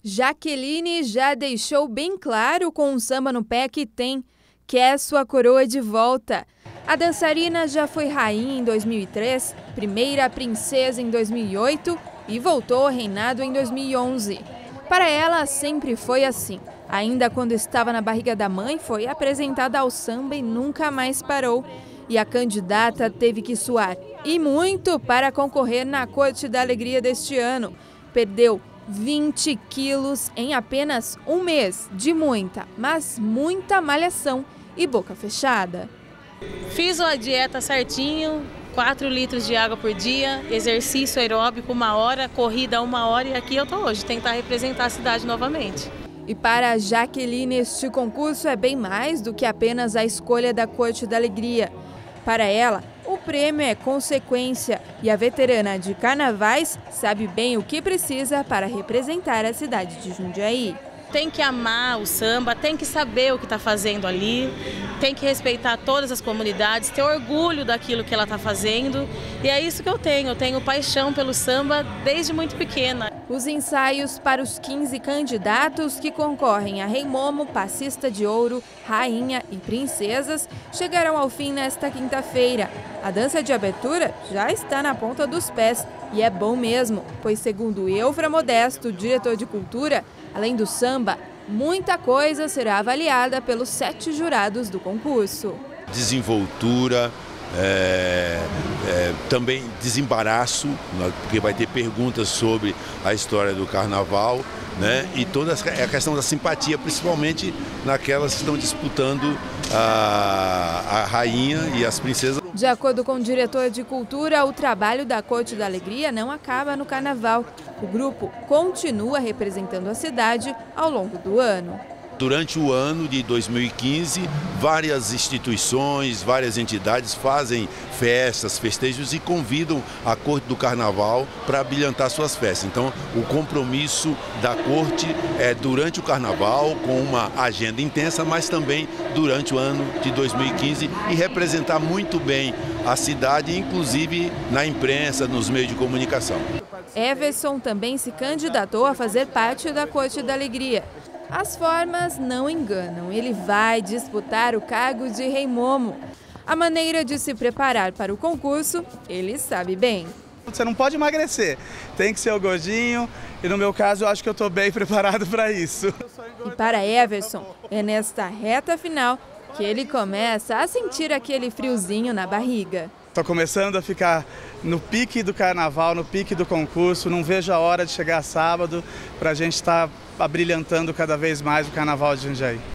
Jaqueline já deixou bem claro com um samba no pé que quer sua coroa de volta. A dançarina já foi rainha em 2003, primeira princesa em 2008 e voltou ao reinado em 2011. Para ela sempre foi assim. Ainda quando estava na barriga da mãe, foi apresentada ao samba e nunca mais parou. E a candidata teve que suar, e muito, para concorrer na Corte da Alegria deste ano. Perdeu 20 quilos em apenas um mês, de muita, mas muita malhação e boca fechada. Fiz a dieta certinho, 4 litros de água por dia, exercício aeróbico 1 hora, corrida 1 hora e aqui eu tô hoje, tentar representar a cidade novamente. E para a Jaqueline, este concurso é bem mais do que apenas a escolha da Corte da Alegria. Para ela, o prêmio é consequência e a veterana de carnavais sabe bem o que precisa para representar a cidade de Jundiaí. Tem que amar o samba, tem que saber o que está fazendo ali, tem que respeitar todas as comunidades, ter orgulho daquilo que ela está fazendo. E é isso que eu tenho paixão pelo samba desde muito pequena. Os ensaios para os 15 candidatos que concorrem a Rei Momo, Passista de Ouro, Rainha e Princesas chegarão ao fim nesta quinta-feira. A dança de abertura já está na ponta dos pés e é bom mesmo, pois segundo Eufra Modesto, diretor de cultura, além do samba, muita coisa será avaliada pelos 7 jurados do concurso. Desenvoltura, também desembaraço, porque vai ter perguntas sobre a história do carnaval, né? E toda a questão da simpatia, principalmente naquelas que estão disputando a rainha e as princesas. De acordo com o diretor de cultura, o trabalho da Corte da Alegria não acaba no carnaval. O grupo continua representando a cidade ao longo do ano. Durante o ano de 2015, várias instituições, várias entidades fazem festas, festejos e convidam a Corte do Carnaval para abrilhantar suas festas. Então, o compromisso da Corte é durante o Carnaval, com uma agenda intensa, mas também durante o ano de 2015 e representar muito bem a cidade, inclusive na imprensa, nos meios de comunicação. Everson também se candidatou a fazer parte da Corte da Alegria. As formas não enganam, ele vai disputar o cargo de Rei Momo. A maneira de se preparar para o concurso, ele sabe bem. Você não pode emagrecer, tem que ser o gordinho e no meu caso eu acho que eu estou bem preparado para isso. E para Everson, é nesta reta final que ele começa a sentir aquele friozinho na barriga. Estou começando a ficar no pique do carnaval, no pique do concurso, não vejo a hora de chegar sábado para a gente estar abrilhantando cada vez mais o carnaval de Jundiaí.